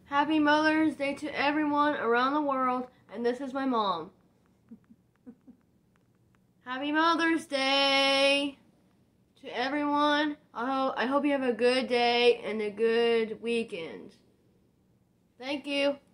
Happy Mother's Day to everyone around the world, and this is my mom. Happy Mother's Day to everyone. I hope you have a good day and a good weekend. Thank you.